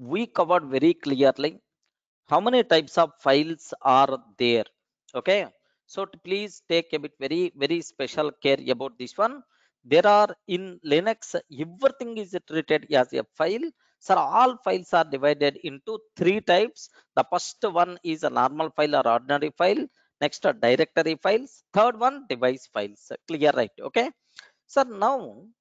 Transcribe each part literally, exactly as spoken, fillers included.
we covered very clearly how many types of files are there. Okay, so to please take a bit very very special care about this one. There are in Linux, everything is treated as a file. So all files are divided into three types. The first one is a normal file or ordinary file. Next are directory files. Third one device files. Clear, right? Okay, so now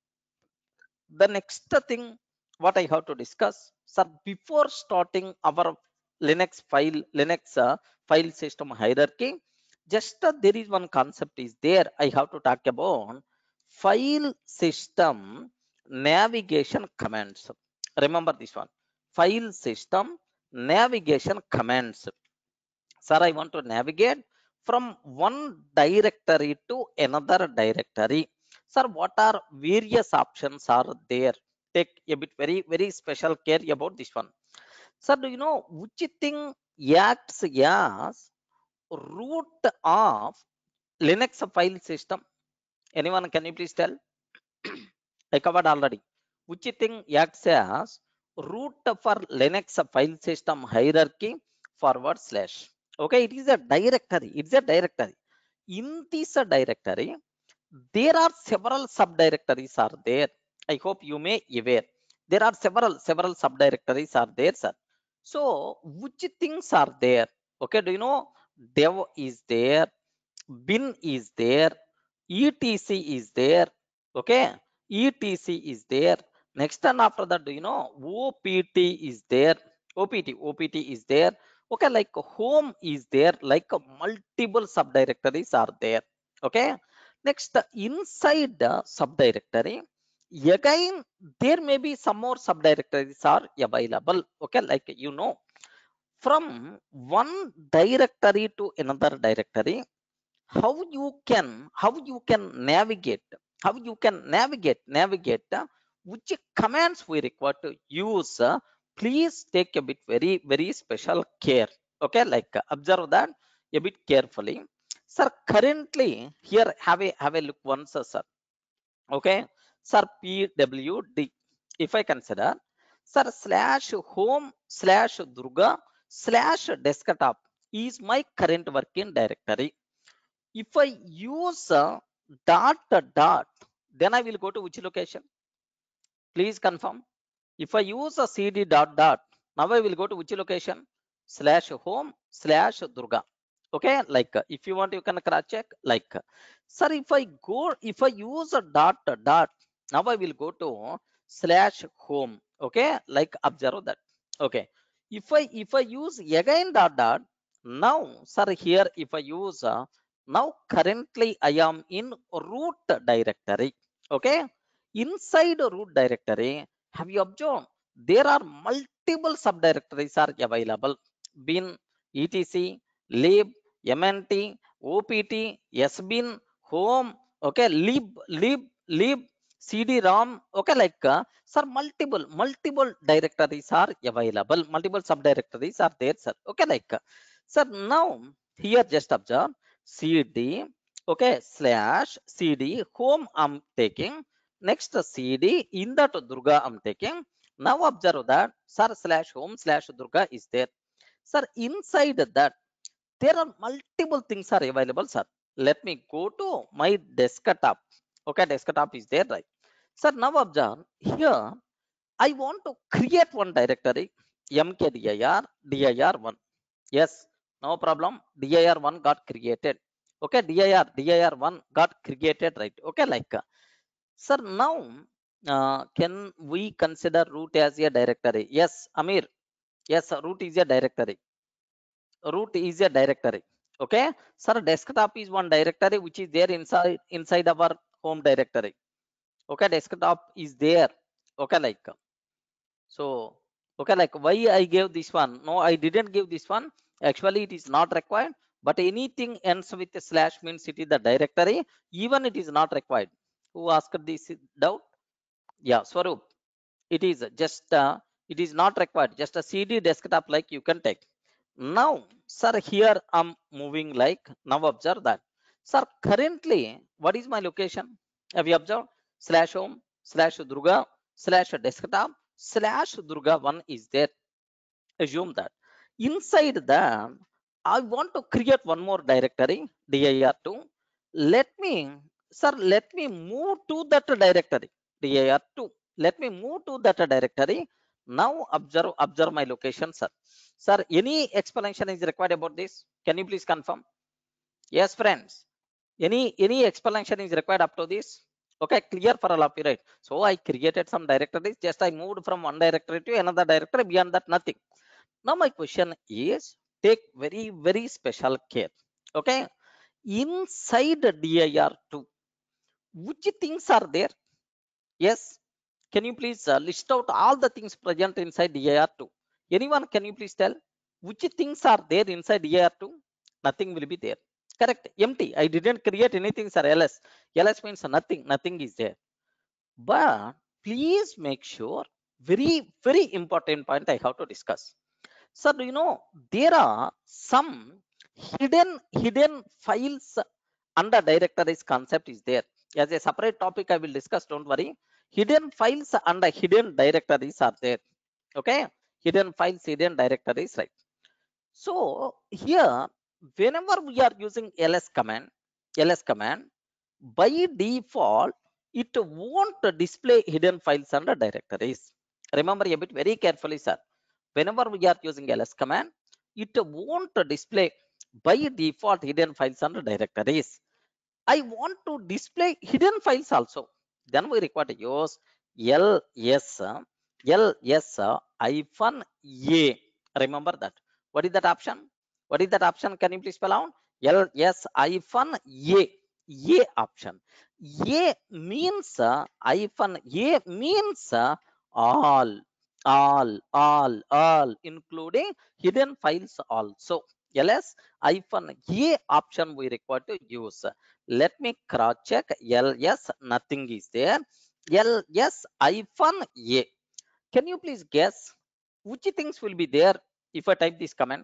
the next thing what I have to discuss, sir, before starting our linux file linux uh, file system hierarchy, just uh, there is one concept is there I have to talk about: file system navigation commands. Remember this one: file system navigation commands. Sir, I want to navigate from one directory to another directory. Sir, what are various options are there? Take a bit very, very special care about this one. Sir, do you know which thing acts as root of Linux file system? Anyone, can you please tell? I covered already. Which thing acts as root for Linux file system hierarchy forward slash. Okay, it is a directory. It's a directory. In this directory, there are several subdirectories are there. I hope you may aware. There are several several subdirectories are there, sir. So which things are there? Okay, do you know dev is there, bin is there, etc is there. Okay, etc is there. Next and after that, do you know opt is there, opt opt is there. Okay, like home is there, like multiple subdirectories are there. Okay, next inside the subdirectory, again there may be some more subdirectories are available. Okay, like you know, from one directory to another directory, how you can how you can navigate, how you can navigate navigate uh, which commands we require to use. uh, please take a bit very very special care. Okay, like uh, observe that a bit carefully. Sir, currently here, have a have a look once, uh, sir. Okay, sir, pwd, if I consider, sir, slash home slash durga slash desktop is my current working directory. If I use uh, dot dot, then I will go to which location? Please confirm. If I use a cd dot dot, now I will go to which location? Slash home slash durga. Okay, like uh, if you want, you can cross check. Like, uh, sir, if I go, if I use a dot dot, now I will go to slash home. Okay, like observe that. Okay, if I if I use again dot dot, now sir, here if I use uh, now currently I am in root directory. Okay, inside root directory, have you observed there are multiple subdirectories are available: bin, etc, lib, mnt, opt, sbin, home. Okay, lib, lib, lib, cd-rom. Okay, like uh, sir, multiple multiple directories are available, multiple subdirectories are there, sir. Okay, like uh, sir, now here just observe cd. Okay, slash cd home I'm taking. Next cd in that durga I'm taking. Now observe that sir, slash home slash durga is there. Sir, inside that there are multiple things are available, sir. Let me go to my desktop. Okay, desktop is there, right? Sir, now observe here, I want to create one directory, mkdir dir one. Yes, no problem, dir one got created. Okay, dir dir one got created, right? Okay, like uh, sir, now uh, can we consider root as a directory? Yes, Amir. Yes, root is a directory. Root is a directory. Okay, sir, desktop is one directory which is there inside inside our home directory. Okay, desktop is there. Okay, like so. Okay, like why I gave this one? No, I didn't give this one. Actually, it is not required. But anything ends with a slash means it is the directory. Even it is not required. Who asked this doubt? Yeah, Swaroop. It is just uh, it is not required. Just a cd desktop like you can take. Now, sir, here I'm moving. Like, now observe that, sir, currently what is my location? Have you observed? Slash home slash durga slash desktop slash durga one is there. Assume that inside that I want to create one more directory dir two. Let me, sir, let me move to that directory dir two. Let me move to that directory. Now observe observe my location, sir. Sir, any explanation is required about this? Can you please confirm? Yes, friends. Any any explanation is required up to this? Okay, clear for all of you, right? So I created some directories. Just I moved from one directory to another directory. Beyond that, nothing. Now my question is, take very very special care. Okay, inside dir two, which things are there? Yes, can you please uh, list out all the things present inside dir two? Anyone, can you please tell which things are there inside dir two? Nothing will be there. Correct, empty. I didn't create anything, sir. ls ls means nothing, nothing is there. But please make sure, very very important point I have to discuss. So do you know there are some hidden hidden files under directories concept is there. As a separate topic I will discuss, don't worry. Hidden files under hidden directories are there. Okay, hidden files, hidden directories, right? So here, whenever we are using ls command, ls command by default it won't display hidden files under directories. Remember a bit very carefully, sir. Whenever we are using ls command, it won't display by default hidden files under directories. I want to display hidden files also. Then we require to use ls ls hyphen a. Remember that. What is that option? What is that option? Can you please spell out? ls hyphen a. A option. A means uh, hyphen a means uh, all, all, all, all, including hidden files also. ls hyphen a option we require to use. Let me cross check. ls nothing is there. ls hyphen a. Can you please guess which things will be there if I type this command?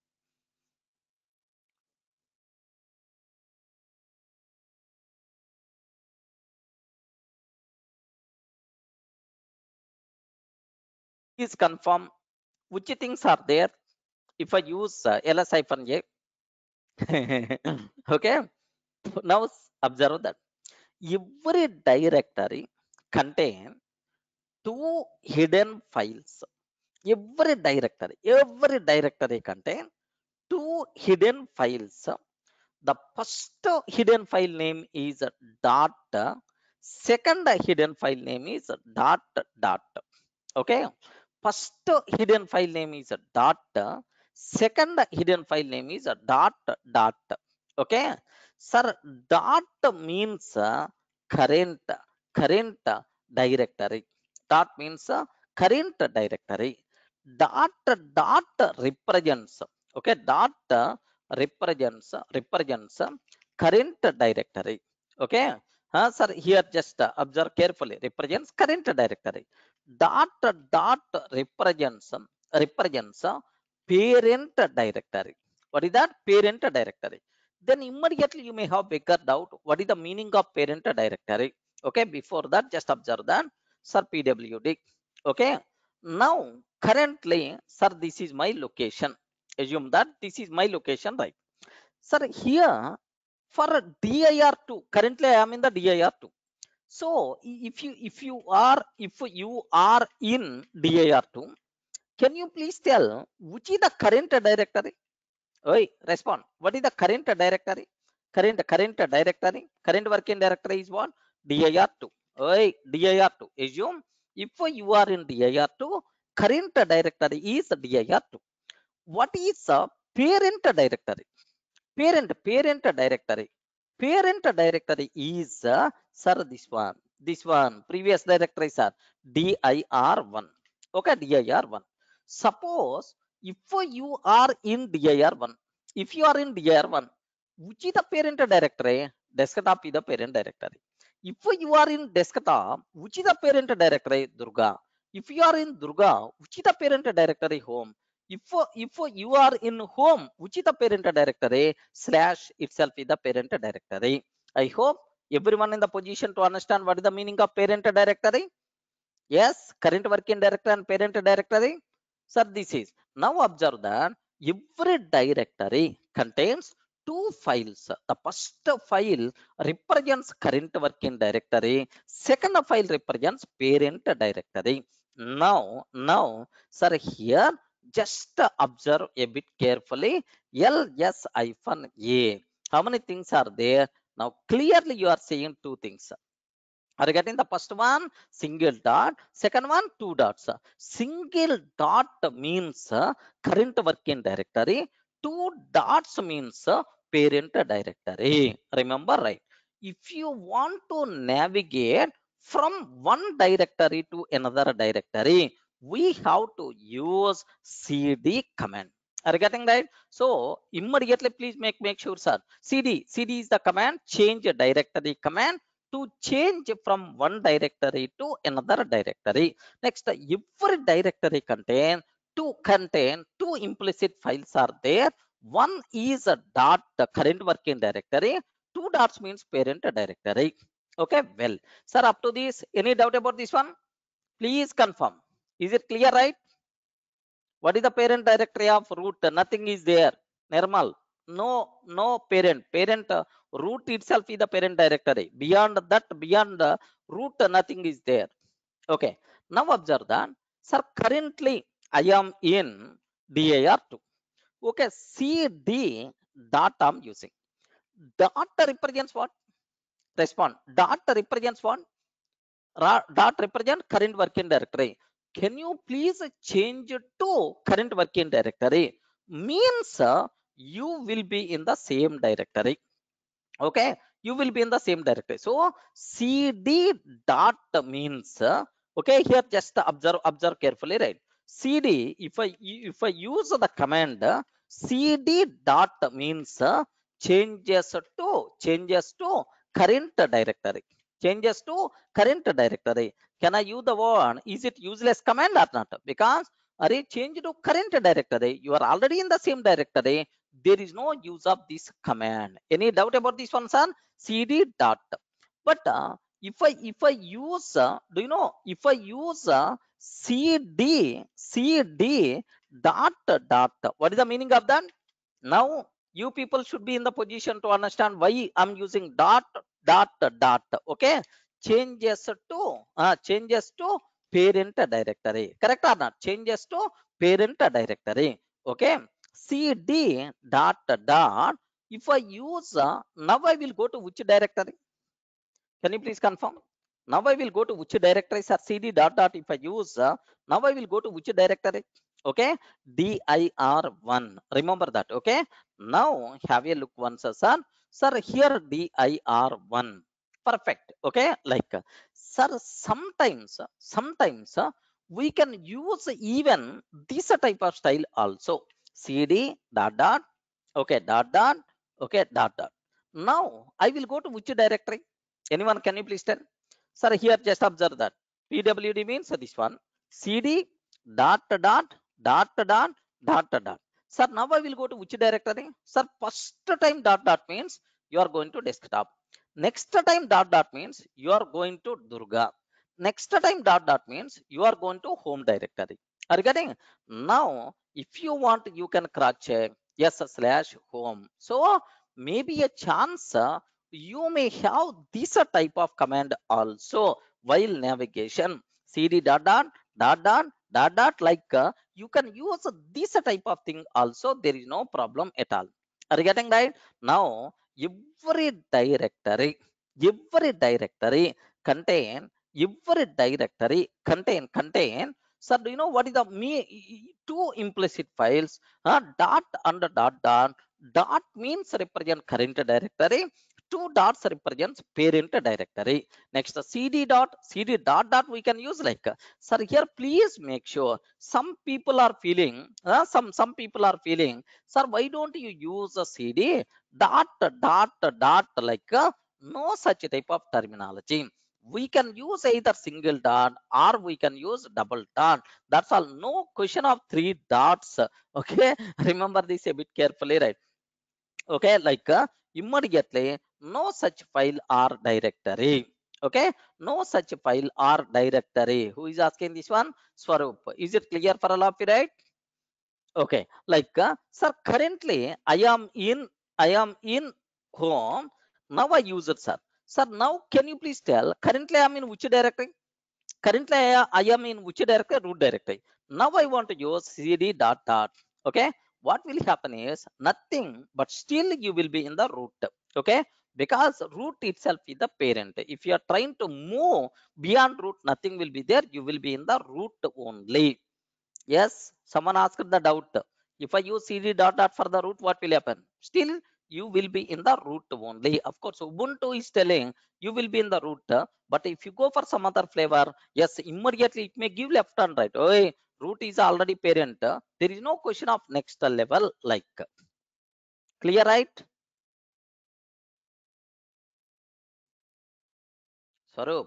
Please confirm which things are there if I use uh, ls hyphen a. Okay, now observe that every directory contain two hidden files. Every directory, every directory contain two hidden files. The first hidden file name is dot. Second hidden file name is dot dot. Okay. First hidden file name is dot. Second hidden file name is dot dot. Okay. Sir, dot means uh, current current directory. Dot means uh, current directory. Dot dot represents. Okay. Dot represents represents current directory. Okay. Uh, sir, here just uh, observe carefully. Represents current directory. Dot dot represents represents parent directory. What is that? Parent directory. Then immediately you may have bigger doubt. What is the meaning of parent directory? Okay, before that, just observe that, sir, P W D. Okay, now currently, sir, this is my location. Assume that this is my location, right? Sir, here for dir two, currently I am in the dir two. So if you if you are if you are in dir two, can you please tell which is the current directory? Oi, respond. What is the current directory? Current current directory. Current working directory is what? dir two. Oi, dir two. Assume if you are in dir two, current directory is dir two. What is a parent directory? Parent parent directory. Parent directory is uh, sir, this one. This one. Previous directories are dir one. Okay, dir one. Suppose if you are in dir one, if you are in dir one, which is the parent directory? Desktop is the parent directory. If you are in desktop, which is the parent directory? Durga. If you are in Durga, which is the parent directory? Home. If if you are in home, which is the parent directory? Slash itself is the parent directory. I hope everyone in the position to understand what is the meaning of parent directory. Yes, current working directory and parent directory. Sir, this is, now observe that every directory contains two files. The first file represents current working directory. Second file represents parent directory. Now, now, sir, here just observe a bit carefully. Ls hyphen a. How many things are there? Now, clearly you are seeing two things. Are you getting the first one? Single dot. Second one, two dots. Single dot means uh, current working directory. Two dots means uh, parent directory. Remember, right? If you want to navigate from one directory to another directory, we have to use cd command. Are you getting right? So immediately, please make make sure, sir. Cd cd is the command. Change directory command to change from one directory to another directory. Next, every directory contain two contain two implicit files are there. One is a dot current working directory. Two dots means parent directory. Okay, well, sir, up to this, any doubt about this one? Please confirm. Is it clear, right? What is the parent directory of root? Nothing is there. Normal. No, no parent. Parent uh, root itself is the parent directory. Beyond that, beyond the root, nothing is there. Okay. Now observe that. Sir, currently I am in D A R two. Okay. C D dot I'm using. Dot represents what? Respond. Dot represents what? Dot represent current working directory. Can you please change to current working directory? Means uh, you will be in the same directory. Okay, you will be in the same directory. So cd dot means uh, okay, here just observe observe carefully, right? Cd, if i if i use the command uh, cd dot means uh, changes to changes to current directory, changes to current directory. Can I use the word, is it useless command or not? Because are change to current directory, you are already in the same directory, there is no use of this command. Any doubt about this one, son? Cd dot. But uh, if I if I use uh, do you know, if I use uh, cd cd dot dot, what is the meaning of that? Now you people should be in the position to understand why I'm using dot dot dot. Okay, changes to uh, changes to parent directory, correct or not? Changes to parent directory. Okay, cd dot dot, if I use uh, now I will go to which directory? Can you please confirm? Now I will go to which directory, sir? Cd dot dot, if I use uh, now I will go to which directory? Okay, dir one, remember that. Okay, now have a look once, sir. Sir, here dir one, perfect. Okay, like uh, sir, sometimes sometimes uh, we can use even this type of style also. Cd dot dot, okay, dot dot, okay, dot dot. Now I will go to which directory? Anyone, can you please tell? Sir, here just observe that pwd means this one. Cd dot dot dot dot dot dot. Sir, now I will go to which directory? Sir, first time dot dot means you are going to desktop. Next time dot dot means you are going to Durga. Next time dot dot means you are going to home directory. Are you getting? Now, if you want, you can cross check yes slash home. So maybe a chance uh, you may have this uh, type of command also while navigation. Cd dot dot dot dot dot dot, like uh, you can use this type of thing also, there is no problem at all. Are you getting right? Now every directory, every directory contain every directory contain contain sir, do you know what is the me two implicit files? Uh, dot and dot dot. Dot means represent current directory, two dots represents parent directory. Next, cd dot cd dot dot we can use like uh, sir, here please make sure, some people are feeling uh, some some people are feeling, sir, why don't you use a cd dot dot dot, like uh, no such type of terminology. We can use either single dot or we can use double dot. That's all, no question of three dots. Okay, remember this a bit carefully, right? Okay, like uh, immediately no such file or directory. Okay, no such file or directory. Who is asking this one? Swarup. Is it clear for all of you, right? Okay, like uh, sir, currently I am in I am in home. Now I use it, sir. Sir, now can you please tell currently I am in which directory? Currently I, I am in which directory? Root directory. Now I want to use cd dot dot. Okay, what will happen is nothing, but still you will be in the root. Okay, because root itself is the parent. If you are trying to move beyond root, nothing will be there. You will be in the root only. Yes, someone asked the doubt. If I use cd dot dot for the root, what will happen? Still, you will be in the root only. Of course, Ubuntu is telling you will be in the root. But if you go for some other flavor, yes, immediately it may give left and right. Oh, root is already parent. There is no question of next level like. Clear, right? Swaroop.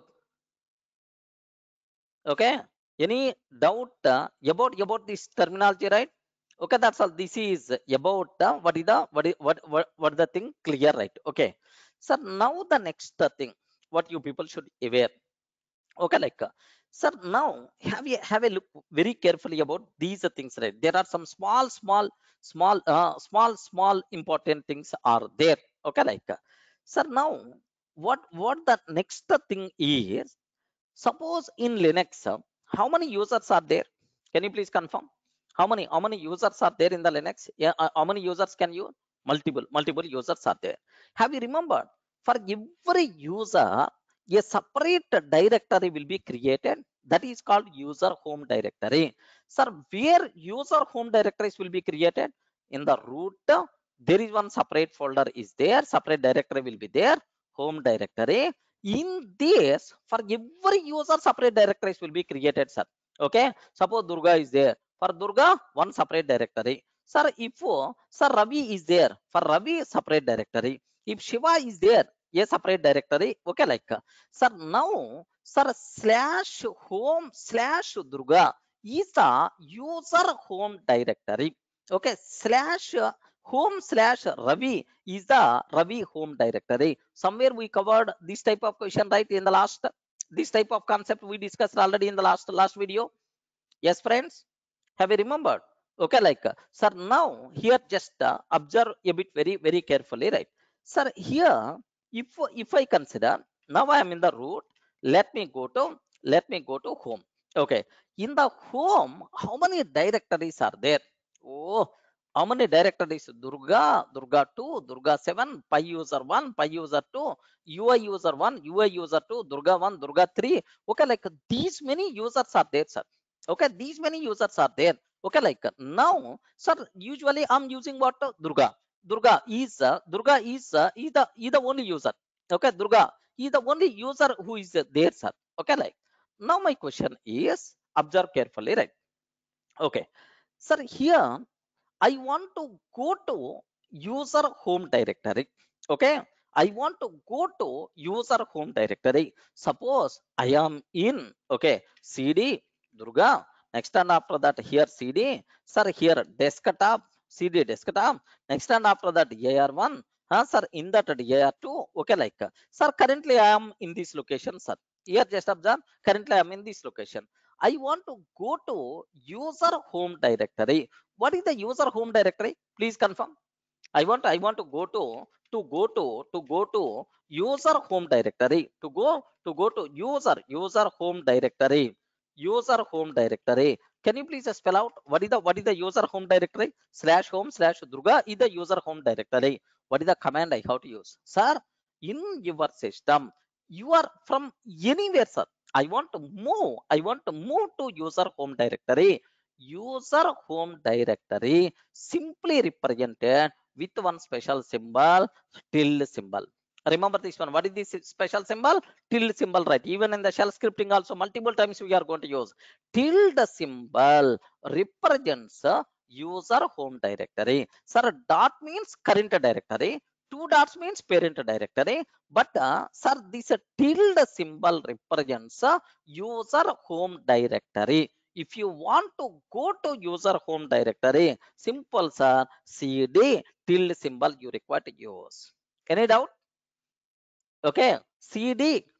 Okay. Any doubt uh, about about this terminology, right? Okay, that's all. This is about uh, what is the what is what what what the thing clear, right? Okay, sir. Now the next uh, thing, what you people should aware. Okay, like uh, sir. Now have you have a look very carefully about these uh, things, right? There are some small, small, small, uh, small, small important things are there. Okay, like uh, sir. Now what what the next uh, thing is? Suppose in Linux, uh, how many users are there? Can you please confirm? How many how many users are there in the Linux? Yeah, uh, how many users can you? Multiple multiple users are there. Have you remembered? For every user, a separate directory will be created. That is called user home directory. Sir, where user home directories will be created? In the root, uh, there is one separate folder is there. Separate directory will be there. Home directory. In this, for every user, separate directories will be created, sir. Okay, suppose Durga is there. For Durga, one separate directory. Sir, if uh, sir Ravi is there, for Ravi, separate directory. If Shiva is there, a separate directory. Okay, like uh, sir, now sir slash home slash Durga is the user home directory. Okay, slash uh, home slash Ravi is the Ravi home directory. Somewhere we covered this type of question, right? In the last, this type of concept we discussed already in the last last video. Yes, friends, have you remembered? Okay, like uh, sir, now here just uh, observe a bit very very carefully, right? Sir, here if if I consider now I am in the root, let me go to let me go to home. Okay, in the home, how many directories are there? Oh, how many directories? Durga, Durga two, Durga seven, Pi user one, Pi user two, U I user one, U I user two, Durga one, Durga three. Okay, like these many users are there, sir. Okay, these many users are there. Okay, like now, sir, usually I'm using what? Durga. Durga is uh, Durga is uh, is the is the only user. Okay, Durga is the only user who is uh, there, sir. Okay, like now my question is observe carefully, right? Okay, sir, here I want to go to user home directory. Okay, I want to go to user home directory. Suppose I am in, okay, cd Durga. Next and after that here cd, sir, here desktop, cd desktop. Next and after that A R one, huh, sir, in that A R two. Okay, like uh, sir, currently I am in this location, sir. Here just observe, currently I am in this location. I want to go to user home directory. What is the user home directory? Please confirm. I want I want to go to to go to to go to user home directory. To go to go to user user home directory. User home directory. Can you please spell out what is the what is the user home directory? Slash home slash Durga is the user home directory. What is the command I have to use? Sir, in your system, you are from anywhere, sir. I want to move. I want to move to user home directory. User home directory simply represented with one special symbol, tilde symbol. Remember this one. What is this special symbol? Tilde symbol, right? Even in the shell scripting also multiple times we are going to use. Tilde symbol represents a user home directory. Sir, dot means current directory. Two dots means parent directory. But uh, sir, this uh, tilde symbol represents a user home directory. If you want to go to user home directory, simple, sir, cd tilde symbol you require to use. Any doubt? Okay, cd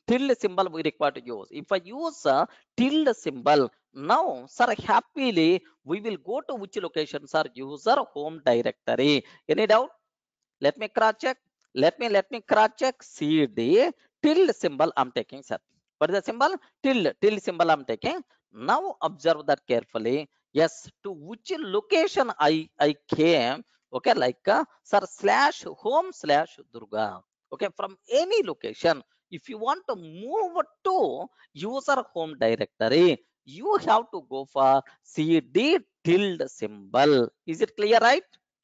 tilde symbol we require to use. If I use a tilde symbol, now, sir, happily we will go to which location, sir? User home directory. Any doubt? Let me cross check. Let me let me cross check. C D tilde symbol I'm taking, sir. What is the symbol? Tilde tilde symbol I'm taking. Now observe that carefully. Yes, to which location I I came. Okay, like uh, sir slash home slash Durga. Okay, from any location. If you want to move to user home directory, you have to go for C D tilde symbol. Is it clear, right?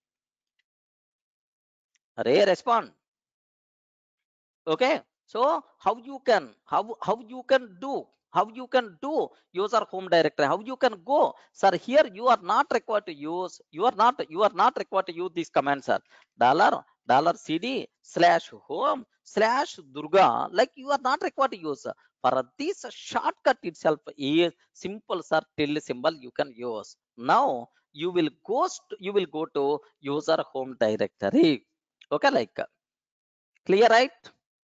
Ray, respond. Okay, so how you can how how you can do how you can do user home directory, how you can go, sir? Here you are not required to use, you are not you are not required to use this command, sir. dollar dollar cd slash home slash Durga, like you are not required to use. For this shortcut itself is simple, sir. Tilde symbol you can use. Now you will go st- you will go to user home directory. Okay, like clear, right?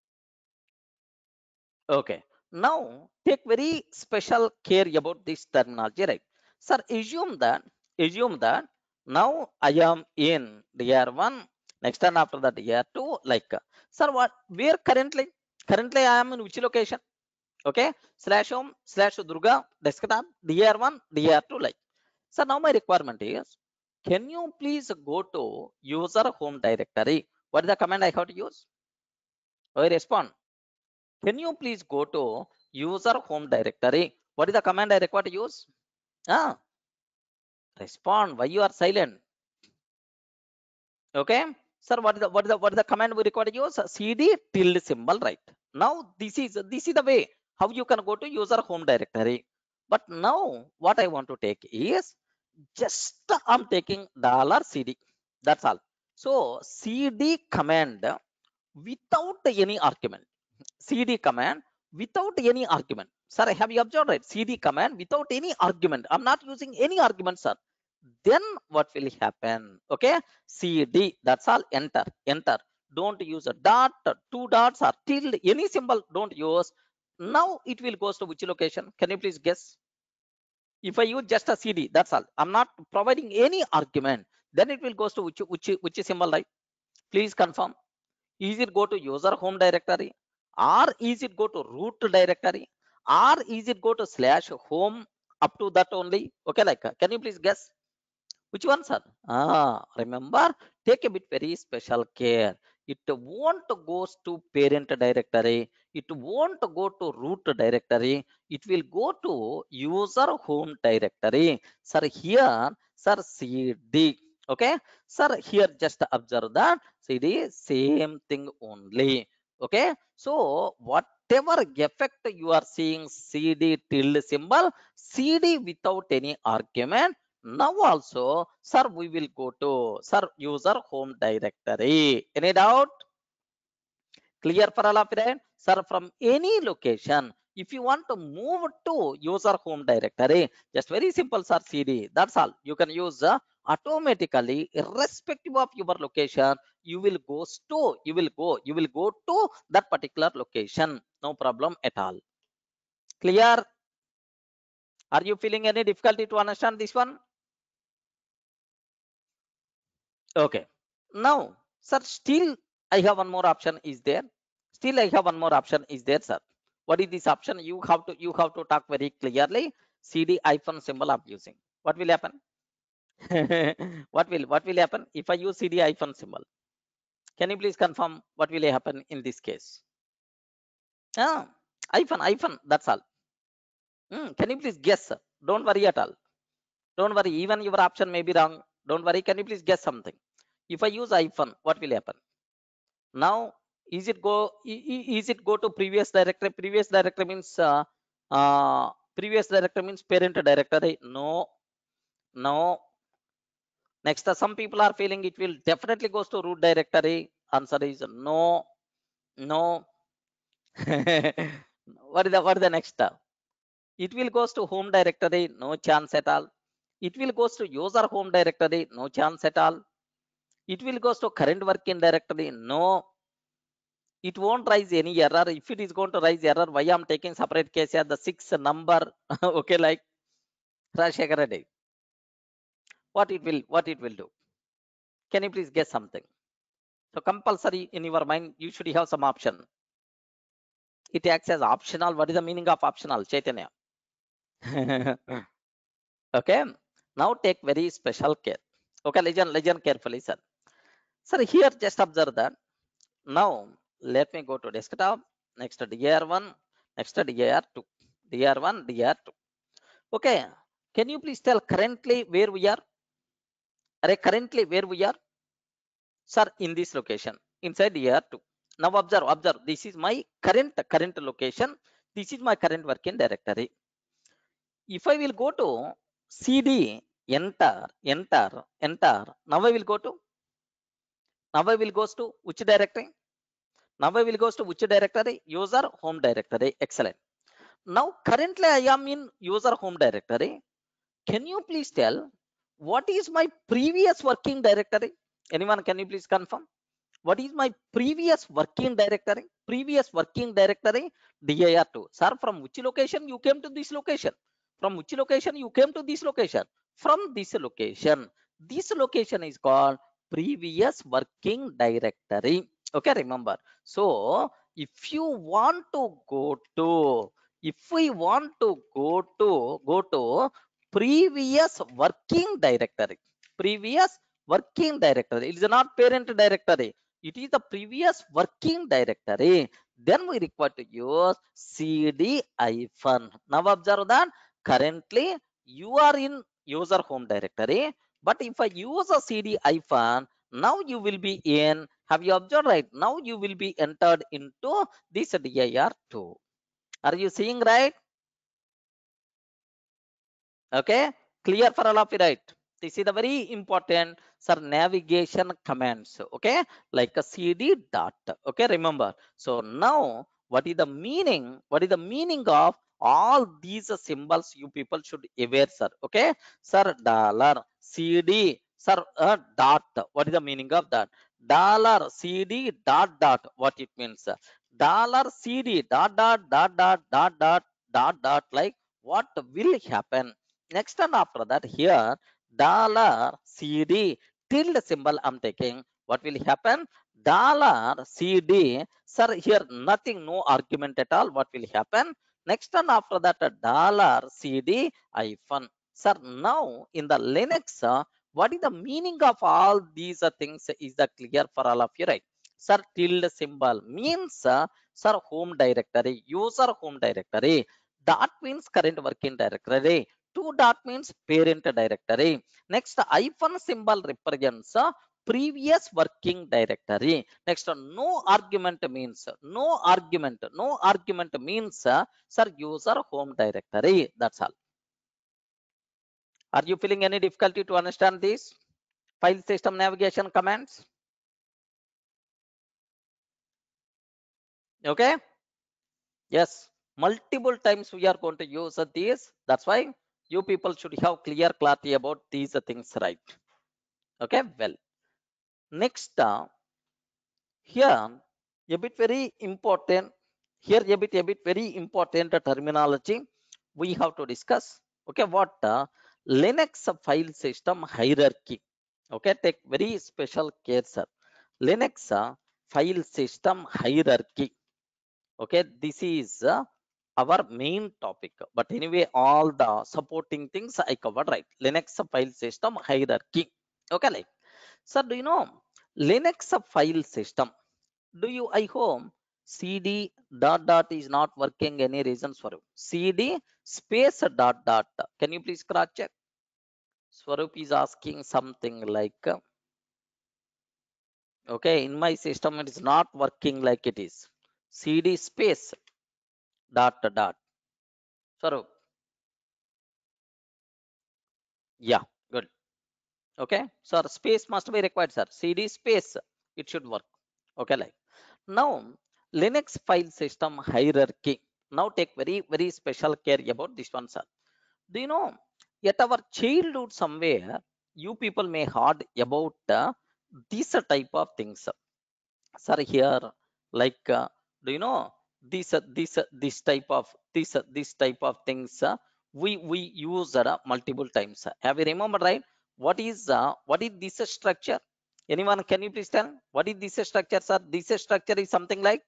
Okay. Now take very special care about this terminology, right? Sir, assume that assume that now I am in year one, next time after that year two, like uh, sir, what where currently? Currently I am in which location? Okay, slash home slash Durga desktop year one, year two, like. So now my requirement is, can you please go to user home directory? What is the command I have to use? I respond. Can you please go to user home directory? What is the command I require to use? Ah, respond. Why you are silent? Okay, sir. What is the what is the what is the command we require to use? Cd tilde symbol, right? Now this is this is the way how you can go to user home directory. But now what I want to take is just I'm taking dollar cd. That's all. So cd command without any argument. Cd command without any argument. Sir, have you observed, right? Cd command without any argument. I'm not using any argument, sir. Then what will happen? Okay, cd, that's all. Enter, enter. Don't use a dot, two dots, or tilde, any symbol. Don't use. Now it will go to which location? Can you please guess? If I use just a cd, that's all. I'm not providing any argument. Then it will go to which which which symbol, right? Please confirm. Is it go to user home directory, or is it go to root directory, or is it go to slash home up to that only? Okay, like uh, can you please guess which one, sir? Ah, remember, take a bit very special care. It won't goes to parent directory, it won't go to root directory, it will go to user home directory. Sir, here, sir, cd. Okay, sir, here just observe that cd same thing only. Okay, so whatever effect you are seeing cd tilde symbol, cd without any argument. Now also, sir, we will go to, sir, user home directory. Any doubt? Clear for all of it? Sir, from any location, if you want to move to user home directory, just very simple, sir, cd. That's all. You can use uh, automatically, irrespective of your location. You will go to, you will go, you will go to that particular location. No problem at all. Clear? Are you feeling any difficulty to understand this one? Okay. Now, sir, still I have one more option is there. Still I have one more option is there, sir. What is this option? You have to you have to talk very clearly. C D hyphen symbol I'm using. What will happen? what will what will happen if I use C D hyphen symbol? Can you please confirm what will happen in this case? Ah, hyphen hyphen. That's all. Hmm, can you please guess, sir? Don't worry at all. Don't worry. Even your option may be wrong. Don't worry. Can you please guess something? If I use hyphen, what will happen? Now is it go is it go to previous directory? Previous directory means uh, uh, previous directory means parent directory. No, no. Next, uh, some people are feeling it will definitely goes to root directory. Answer is no, no. what is the what is the next? It will goes to home directory. No chance at all. It will goes to user home directory. No chance at all. It will goes to current working directory. No. it won't raise any error. If it is going to raise error, why I'm taking separate case here, the six number, okay, like Rajshekar Reddy. What it will, what it will do? Can you please guess something? So compulsory in your mind, you should have some option. It acts as optional. What is the meaning of optional, Chaitanya? Okay. Now take very special care. Okay, listen, listen carefully, sir. Sir, here just observe that. Now let me go to desktop. Next D R one, next D R two, D R one, D R two. Okay. Can you please tell currently where we are? Are currently where we are? Sir, in this location, inside D R two. Now observe, observe. This is my current current location. This is my current working directory. If I will go to C D, enter, enter, enter. Now I will go to, now I will goes to which directory? Now I will goes to which directory? User home directory. Excellent. Now currently I am in user home directory. Can you please tell what is my previous working directory? Anyone, can you please confirm? What is my previous working directory? Previous working directory D I R two. Sir, from which location you came to this location? From which location you came to this location? From this location. This location is called previous working directory. Okay, remember. So if you want to go to, if we want to go to, go to previous working directory, previous working directory, it is not parent directory, it is the previous working directory, then we require to use cd hyphen. Now observe that currently you are in user home directory, but if I use a cd hyphen, now you will be in, have you observed, right? Now you will be entered into this D I R two. Are you seeing, right? Okay, clear for all of you, right? This is the very important, sir, navigation commands. Okay, like a cd dot. Okay, remember. So now what is the meaning? What is the meaning of all these symbols? You people should aware, sir. Okay, sir, dollar cd, sir, uh, dot. What is the meaning of that? Dollar cd dot dot. What it means? Dollar cd dot dot dot dot dot dot dot dot. Like what will happen? Next, and after that, here dollar cd tilde symbol I'm taking. What will happen? Dollar cd, sir, here nothing, no argument at all. What will happen? Next, and after that, dollar cd hyphen. Sir, now in the Linux, uh, what is the meaning of all these uh, things? Is that clear for all of you, right? Sir, tilde symbol means, uh, sir, home directory, user home directory. Dot means current working directory. Two dot means parent directory. Next, hyphen symbol represents a previous working directory. Next, no argument means, no argument, no argument means, uh, sir, user home directory. That's all. Are you feeling any difficulty to understand this? File system navigation commands? Okay. Yes. Multiple times we are going to use these. That's why you people should have clear clarity about these things, right? Okay. Well, next, uh, here a bit very important, here a bit a bit very important terminology we have to discuss. Okay, what uh, Linux file system hierarchy. Okay, take very special care, sir. Linux uh, file system hierarchy. Okay, this is uh, our main topic, but anyway all the supporting things I covered, right? Linux file system hierarchy. Okay, like, sir, do you know Linux file system, do you, I hope cd dot dot is not working, any reasons for you? Cd space dot dot, can you please cross check? Swarup is asking something like, uh, okay, in my system it is not working like it is. Cd space dot dot. Swarup, yeah, good. Okay, so space must be required, sir. Cd space, it should work. Okay, like, now Linux file system hierarchy. Now take very very special care about this one, sir. Do you know, at our childhood somewhere, you people may heard about uh, this type of things, sir. Here like uh, do you know this uh, this uh, this type of this uh, this type of things uh, we we use uh, multiple times. Have you remember, right? What is uh, what is this structure? Anyone, can you please tell what is this structure, sir? This structure is something like,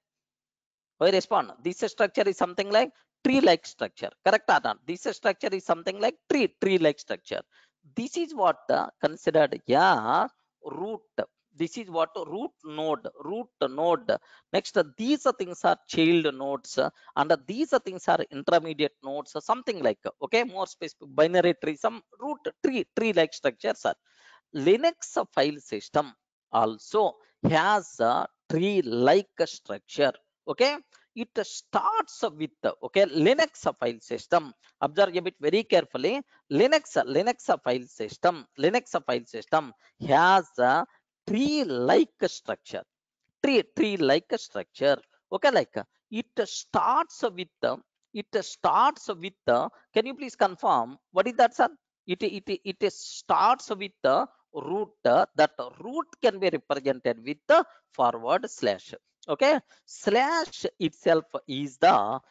why respond? This structure is something like tree-like structure. Correct or not? This structure is something like tree, tree-like structure. This is what uh, considered, yeah, root. This is what root node, root node. Next, uh, these uh, things are child nodes, uh, and uh, these uh, things are intermediate nodes, uh, something like, uh, okay, more specific binary tree, some root tree, tree-like structures are. Linux file system also has a tree-like structure. Okay, it starts with, okay, Linux file system. Observe a bit very carefully. Linux Linux file system, Linux file system has a tree-like structure. Tree tree-like structure. Okay, like uh, it starts with the it starts with the. Can you please confirm what is that, sir? It it it starts with the root. uh, That root can be represented with the forward slash. Okay, slash itself is the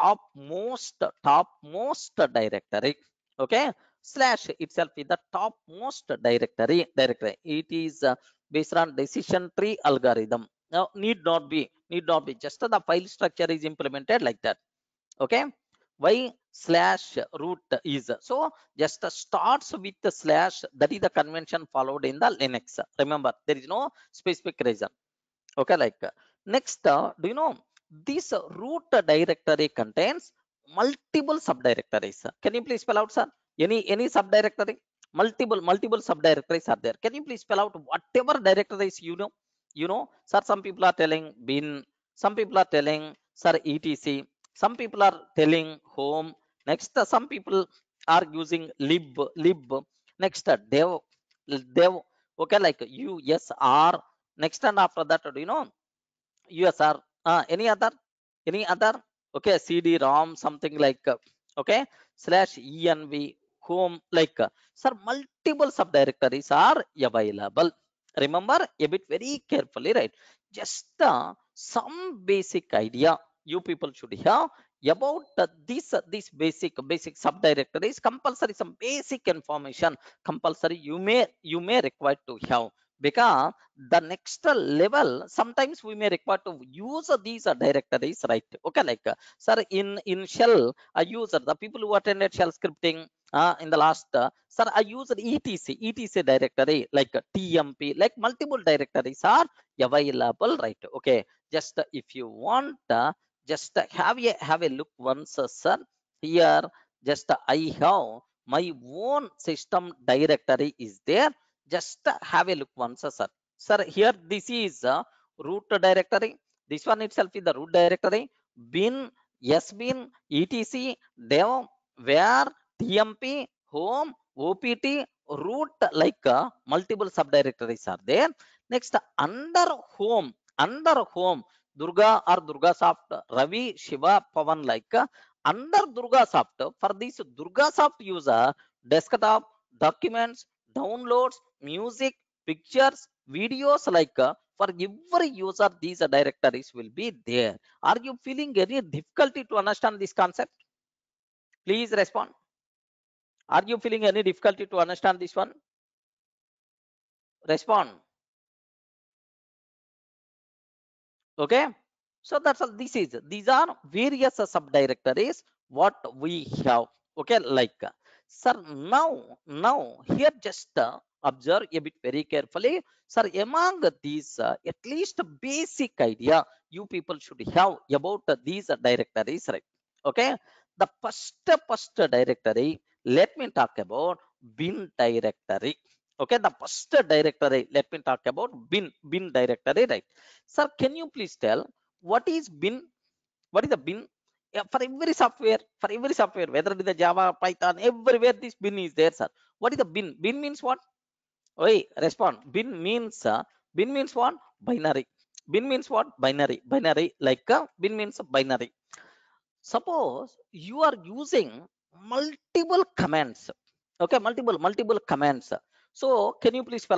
topmost topmost directory. Okay, slash itself is the topmost directory directory. It is uh, based on decision tree algorithm. Now, need not be, need not be, just the file structure is implemented like that. Okay, why slash root is so, just starts with the slash. That is the convention followed in the Linux. Remember, there is no specific reason. Okay, like uh, next, uh, do you know this uh, root directory contains multiple subdirectories? Can you please spell out, sir? Any any subdirectory? Multiple multiple subdirectories are there. Can you please spell out whatever directories you know? You know, sir. Some people are telling bin. Some people are telling, sir, etc. Some people are telling home. Next, uh, some people are using lib lib. Next, uh, dev dev. Okay, like usr. Next, and after that, do you know usr, uh, any other, any other? Okay, cd rom, something like, uh, okay, slash env home, like uh, sir, multiple subdirectories are available. Remember a bit very carefully, right? Just uh, some basic idea you people should have about uh, this uh, this basic basic subdirectories. Compulsory, some basic information compulsory you may you may require to have, because the next level sometimes we may require to use these uh, directories, right? Okay, like uh, sir, in in shell a user, the people who attended shell scripting uh, in the last, uh, sir, I use etc etc directory, like uh, tmp, like multiple directories are available, right? Okay, just uh, if you want, uh, just uh, have a have a look once, uh, sir. Here, just uh, I have my own system directory is there. Just uh, have a look once, uh, sir. Sir, here this is a root directory. This one itself is the root directory. Bin, sbin, etc, dev, where, tmp, home, opt, root, like uh, multiple subdirectories are there. Next, under home, under home, Durga or Durga Soft, Ravi, Shiva, Pavan, like uh, under Durga Soft, for this Durga Soft user, desktop, documents, downloads, music, pictures, videos, like uh, for every user, these uh, directories will be there. Are you feeling any difficulty to understand this concept? Please respond. Are you feeling any difficulty to understand this one? Respond. Okay, so that's all. This is, these are various uh, subdirectories what we have. Okay, like uh, sir, now now here, just uh, observe a bit very carefully, sir. Among these, uh, at least a basic idea you people should have about uh, these uh, directories, right? Okay, the first first directory, let me talk about bin directory. Okay, the first directory, let me talk about bin bin directory, right? Sir, can you please tell what is bin? What is the bin? Yeah, for every software, for every software, whether it is the Java, Python, everywhere this bin is there, sir. What is the bin? Bin means what? Oi, respond. Bin means uh, bin means what? Binary. Bin means what? Binary. Binary. Like uh, bin means binary. Suppose you are using multiple commands. Okay, multiple multiple commands. So can you please spell out?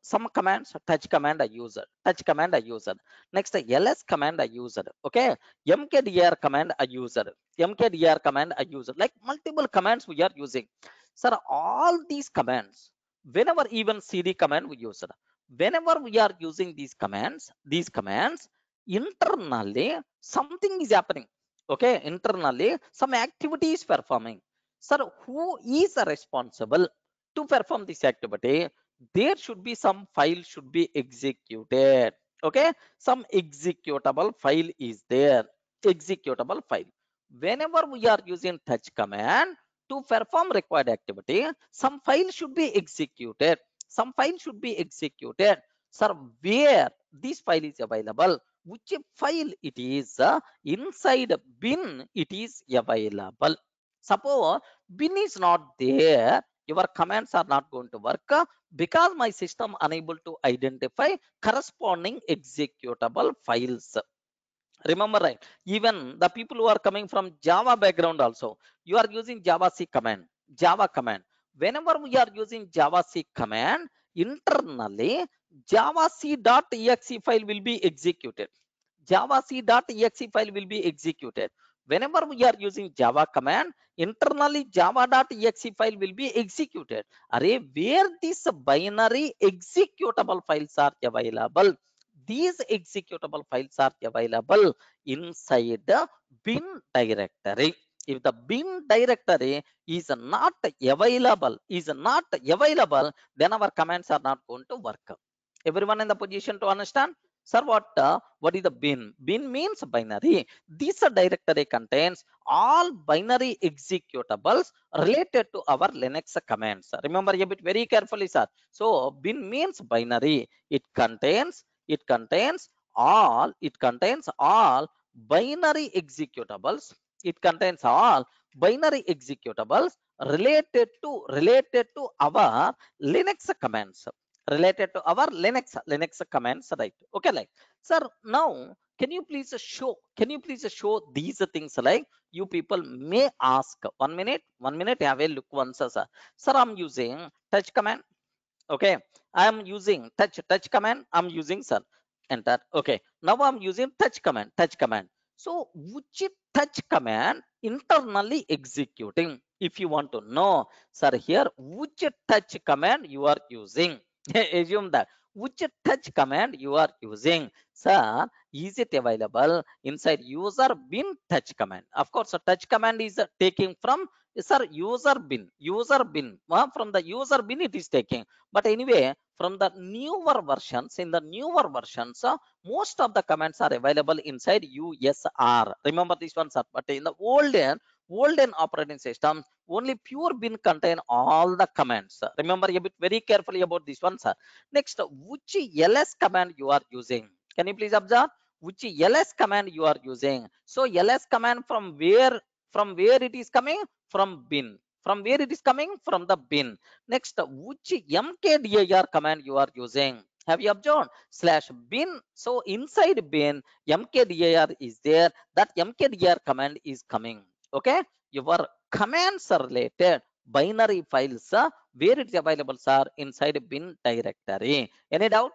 some commands, touch command I used, touch command I used. Next, ls command I used. Okay, mkdir command I used, mkdir command I used. Like multiple commands we are using. Sir, all these commands, whenever even cd command we use, whenever we are using these commands, these commands, internally something is happening. Okay, internally some activity is performing. Sir, who is responsible to perform this activity? There should be some file should be executed. Okay, some executable file is there, executable file. Whenever we are using touch command to perform required activity, some file should be executed, some file should be executed. Sir, where this file is available, which file it is, uh, inside bin it is available. Suppose bin is not there, your commands are not going to work, uh, because my system unable to identify corresponding executable files. Remember, right? Even the people who are coming from Java background also, you are using Java C command, Java command. Whenever we are using Java C command, internally Java C.exe file will be executed. Java C.exe file will be executed. Whenever we are using Java command, internally Java.exe file will be executed. Array, where these binary executable files are available, these executable files are available inside the bin directory. If the bin directory is not available, is not available, then our commands are not going to work. Everyone in the position to understand? Sir, what, uh, what is the bin? Bin means binary. This directory contains all binary executables related to our Linux commands. Remember a bit very carefully, sir. So bin means binary. It contains, it contains all, it contains all binary executables. It contains all binary executables related to, related to our Linux commands, related to our linux linux commands, right? Okay, like, sir, now can you please show, can you please show these things? Like, you people may ask, one minute, one minute, have a look once, sir. Sir, I'm using touch command. Okay, I am using touch touch command, I'm using, sir, enter. Okay, now I'm using touch command, touch command. So which touch command internally executing? If you want to know, sir, here which touch command you are using, assume that which touch command you are using, sir, is it available inside user bin touch command? Of course, a touch command is uh, taking from, sir, user bin, user bin, uh, from the user bin it is taking. But anyway, from the newer versions, in the newer versions, uh, most of the commands are available inside U S R. Remember this one, sir. But in the olden, olden operating system, only pure bin contain all the commands. Remember a bit very carefully about this one, sir. Next, which ls command you are using? Can you please observe which ls command you are using? So ls command, from where, from where it is coming? From bin. From where it is coming? From the bin. Next, which mkdir command you are using? Have you observed? Slash bin. So inside bin, mkdir is there. That mkdir command is coming. Okay, your commands are related binary files, uh, where it's available, sir, inside bin directory. Any doubt?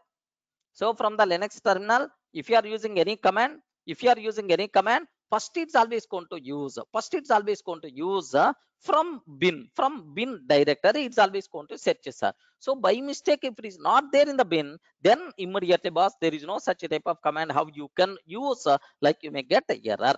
So from the Linux terminal, if you are using any command, if you are using any command, first it's always going to use, first it's always going to use uh, from bin, from bin directory, it's always going to search, sir. So by mistake, if it is not there in the bin, then immediately, boss, there is no such type of command how you can use, uh, like you may get a error.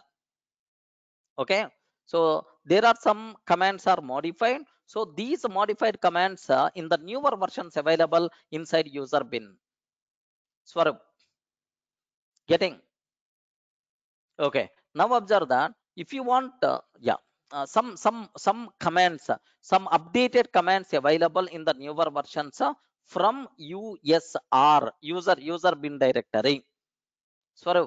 Okay, so there are some commands are modified. So these modified commands uh, in the newer versions available inside user bin. Swarup, getting? Okay, now observe that if you want, uh, yeah, uh, some some some commands, uh, some updated commands available in the newer versions uh, from U S R, user user bin directory. So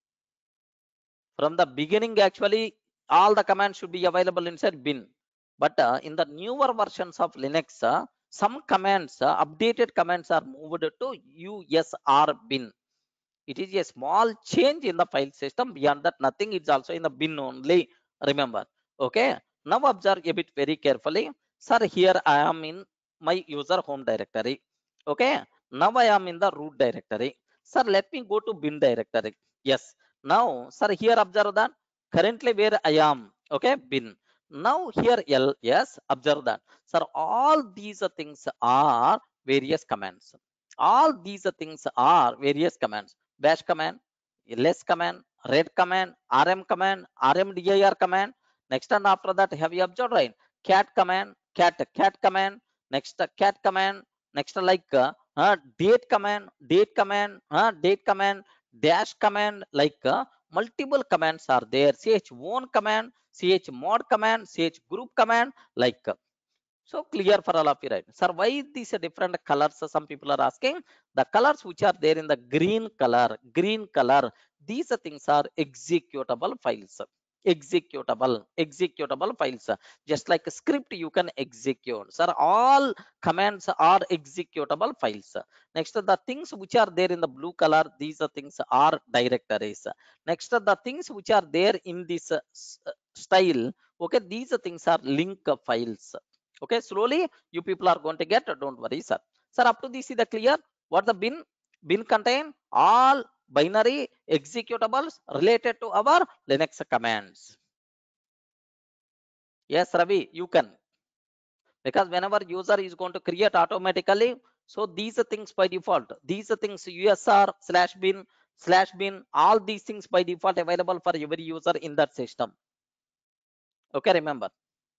from the beginning, actually, all the commands should be available inside bin. But uh, in the newer versions of Linux, uh, some commands, uh, updated commands are moved to U S R bin. It is a small change in the file system. Beyond that, nothing. It's also in the bin only. Remember. Okay. Now observe a bit very carefully. Sir, here I am in my user home directory. Okay. Now I am in the root directory. Sir, let me go to bin directory. Yes. Now, sir, here observe that currently where I am. Okay, bin. Now here L. Yes, observe that. Sir, all these things are various commands. All these things are various commands. Bash command, ls command, read command, rm command, rmdir command. Next and after that, have you observed, right? Cat command, cat, cat command. Next, uh, cat command. Next, uh, like uh, uh, date command, date command, uh, date command, dash command. Like uh, multiple commands are there. Ch own command, ch mod command, ch group command. Like uh, so clear for all of you, right? Sir, why these different colors? Some people are asking. The colors which are there in the green color, green color, these things are executable files. Executable, executable files. Just like a script, you can execute. Sir, all commands are executable files. Next, the things which are there in the blue color, these things are directories. Next, the things which are there in this uh, style, okay, these things are link files. Okay, slowly you people are going to get, don't worry, sir. Sir, up to this is the clear. What the bin? Bin contain all binary executables related to our Linux commands. Yes, Ravi, you can, because whenever user is going to create automatically, so these are things by default, these are things usr slash bin slash bin, all these things by default available for every user in that system. Okay, remember.